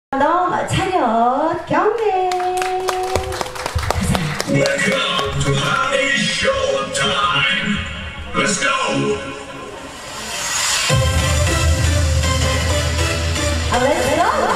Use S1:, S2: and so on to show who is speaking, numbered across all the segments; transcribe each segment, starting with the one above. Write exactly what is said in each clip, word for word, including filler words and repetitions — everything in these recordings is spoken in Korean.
S1: 너 차렷 경례.
S2: Welcome to Honey Show Time. Let's go.
S1: 아, let's go.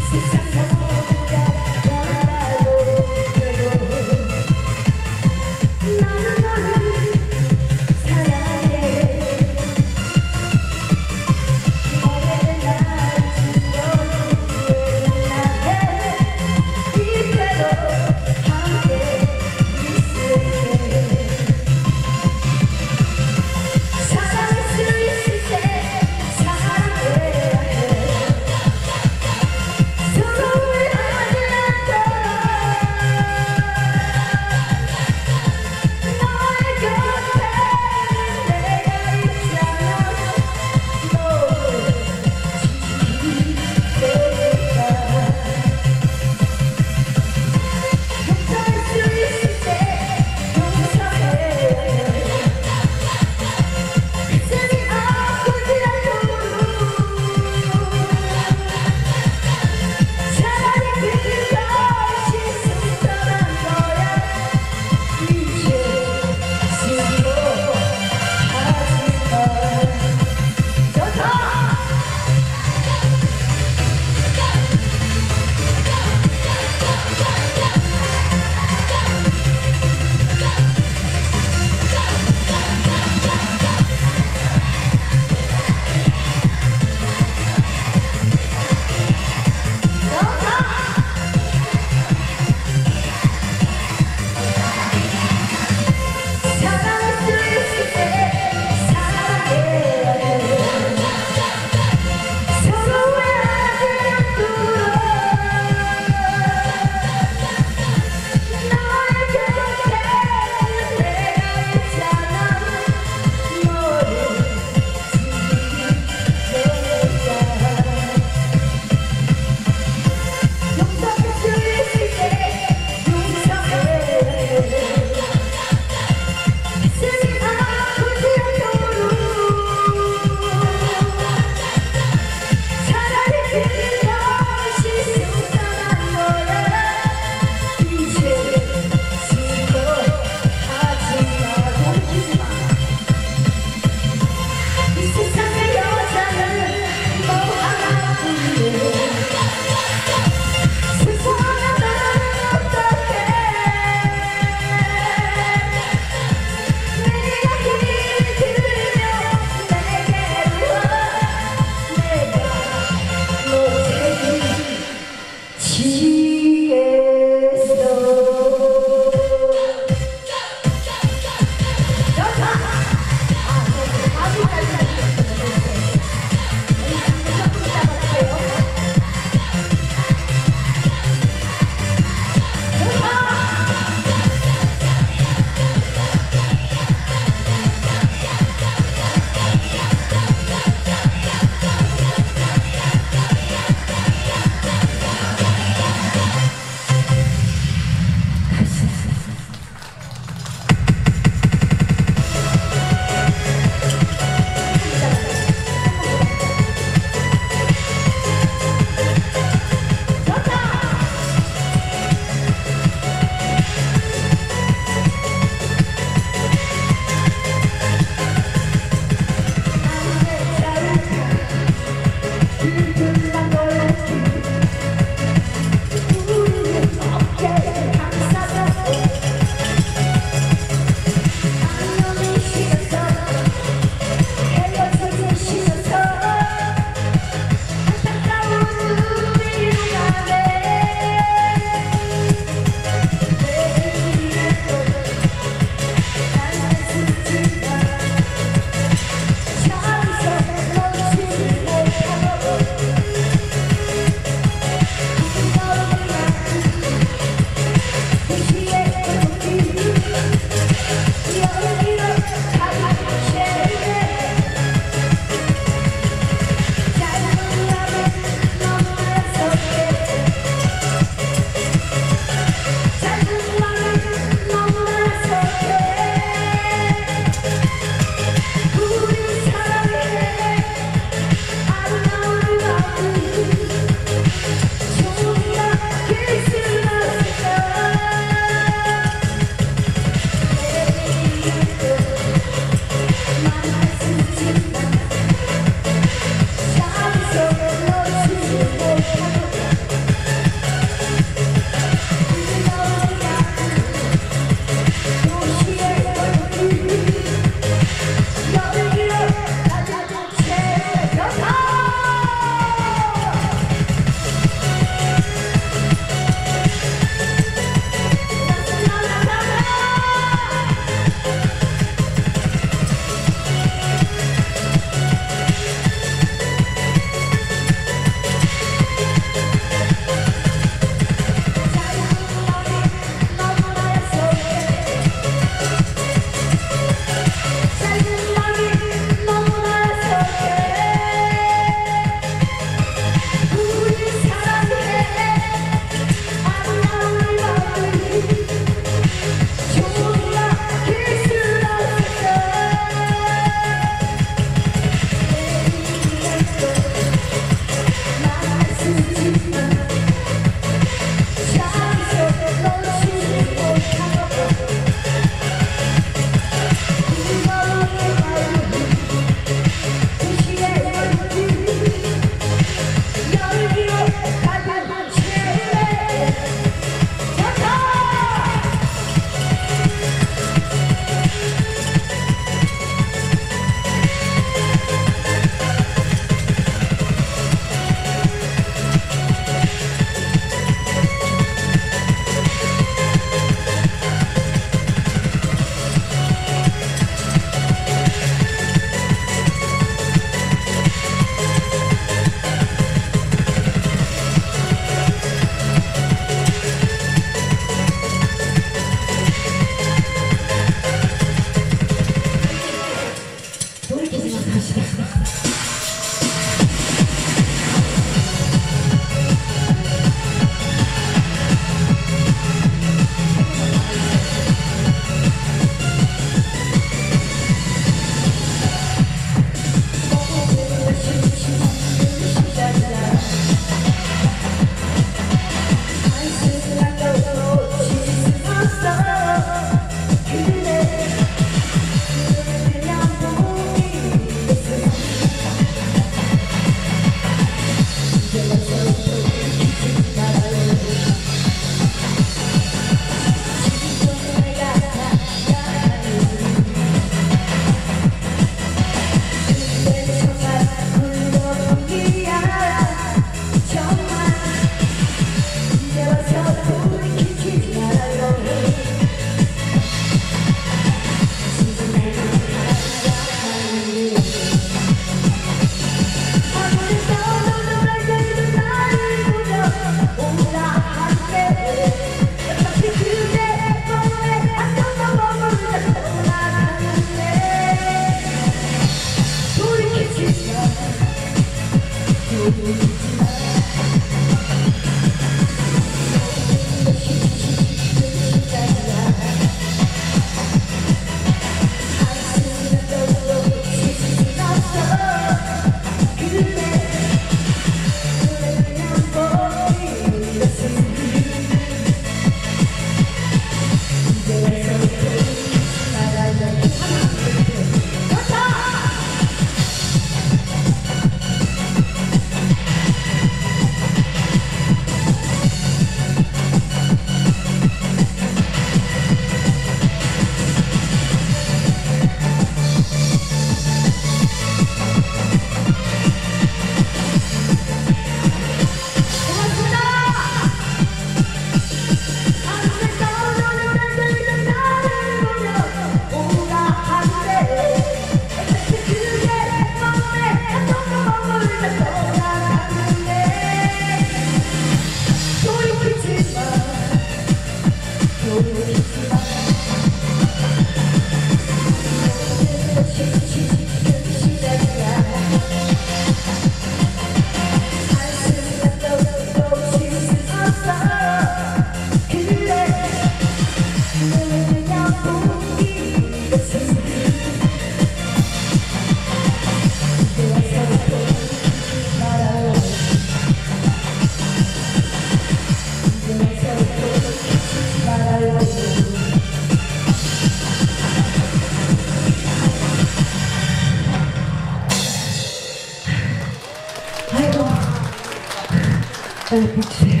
S1: 네, 복 주세요.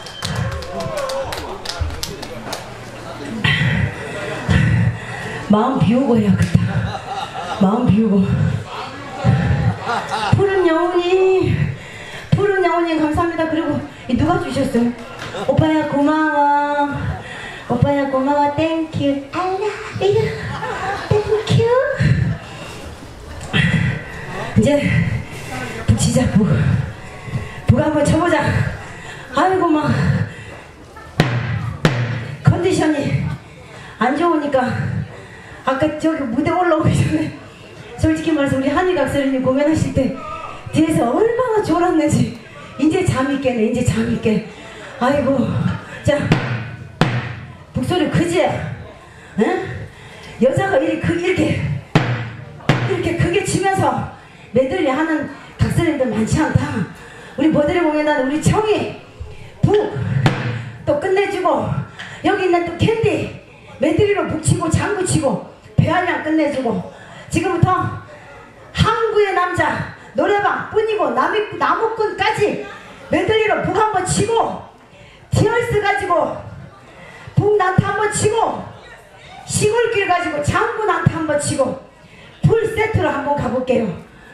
S1: 마음 비우고 해야겠다. 마음 비우고. 푸른 영혼이, 푸른 영혼이 감사합니다. 그리고 이 누가 주셨어요? 오빠야 고마워. 오빠야 고마워. 땡큐. I love you. 땡큐. 이제 붙이자 부. 부가 한번 쳐보자. 아이고 막 컨디션이 안 좋으니까 아까 저기 무대 올라오기 전에 솔직히 말해서 우리 한이각설님 공연하실 때 뒤에서 얼마나 졸았는지 이제 잠이 깨네. 이제 잠이 깨. 아이고. 자 목소리 크지? 응? 여자가 이렇게, 이렇게 이렇게 크게 치면서 메들리 하는 각설님들 많지 않다. 우리 버들이 공연하는 우리 청이 북 또 끝내주고 여기 있는 또 캔디 메들리로 북치고 장구치고 배알량 끝내주고 지금부터 항구의 남자 노래방 뿐이고 나무, 나무꾼까지 메들리로 북 한번 치고 티얼스 가지고 북 난타 한번 치고 시골길 가지고 장구 난타 한번 치고 풀 세트로 한번 가볼게요.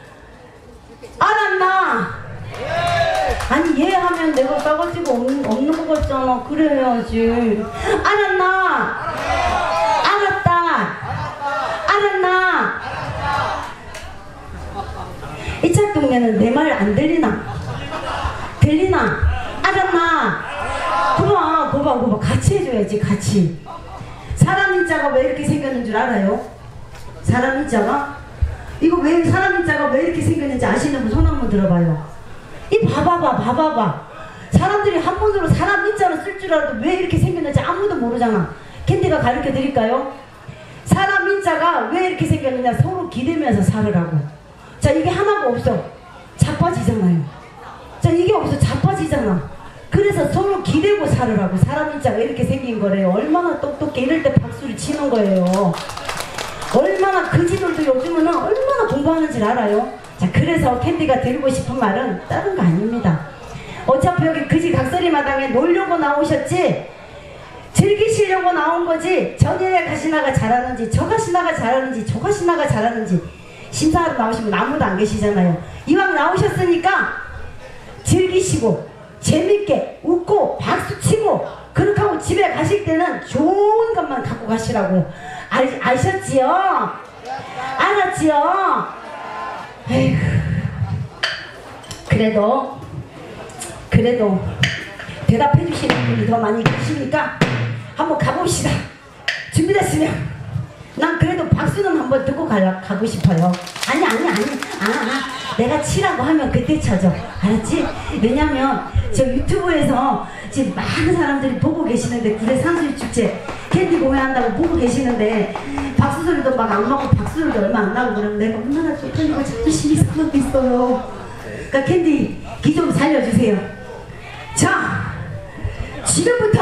S1: 알았나? 아니 얘 하면 내가 싸가지고 없는, 없는 거 같잖아. 그래 해야지. 알았나? 알았다. 알았나? 이차 동네는 내 말 안 들리나? 들리나? 알았나? 그봐 그봐 그봐 같이 해줘야지. 같이. 사람 인자가 왜 이렇게 생겼는 줄 알아요? 사람 인자가? 이거 왜 사람 인자가 왜 이렇게 생겼는지 아시는 분 손 한번 들어봐요. 이 봐봐봐 봐봐봐. 사람들이 한 번으로 사람 인자로 쓸 줄 알아도 왜 이렇게 생겼는지 아무도 모르잖아. 캔디가 가르쳐 드릴까요? 사람 인자가 왜 이렇게 생겼느냐. 서로 기대면서 살으라고. 자 이게 하나가 없어 자빠지잖아요. 자 이게 없어 자빠지잖아. 그래서 서로 기대고 살으라고 사람 인자가 이렇게 생긴 거래요. 얼마나 똑똑해. 이럴 때 박수를 치는 거예요. 얼마나 그지들도 요즘은 얼마나 공부하는지 알아요. 자 그래서 캔디가 드리고 싶은 말은 다른 거 아닙니다. 어차피 여기 그지 각설이 마당에 놀려고 나오셨지 즐기시려고 나온 거지. 전에 가시나가 잘하는지 저 가시나가 잘하는지 저 가시나가 잘하는지 심사하러 나오시면 아무도 안 계시잖아요. 이왕 나오셨으니까 즐기시고 재밌게 웃고 박수치고 그렇게 하고 집에 가실 때는 좋은 것만 갖고 가시라고. 알, 아셨지요? 알았지요? 에휴. 그래도 그래도 대답해 주시는 분이 더 많이 계시니까 한번 가봅시다. 준비됐으면 난 그래도 박수는 한번 듣고 가려, 가고 싶어요. 아니 아니 아니 아, 아 내가 치라고 하면 그때 쳐줘. 알았지? 왜냐면 저 유튜브에서 지금 많은 사람들이 보고 계시는데 구례 산수유축제 캔디 공연한다고 보고 계시는데 박수 소리도 막 안 나고 박수 소리도 얼마 안 나고 그러면 내가 얼마나 좋다니까 자존심이 상하고 있어요. 그러니까 캔디 기 좀 살려주세요. 자 지금부터